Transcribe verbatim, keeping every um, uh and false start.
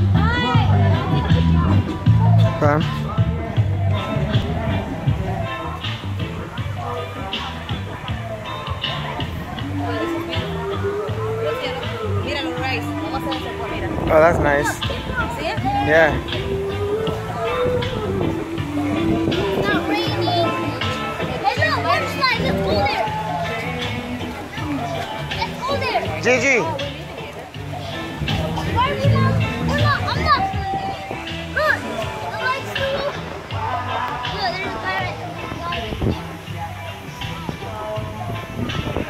Okay. Oh, that's nice. Yeah. It's not raining. Hey, look, water slide. Let's go there. Let's go there. Gigi. Barbie, Mom. We're not. I'm not. Look, the lights too. Look, there's a pirate.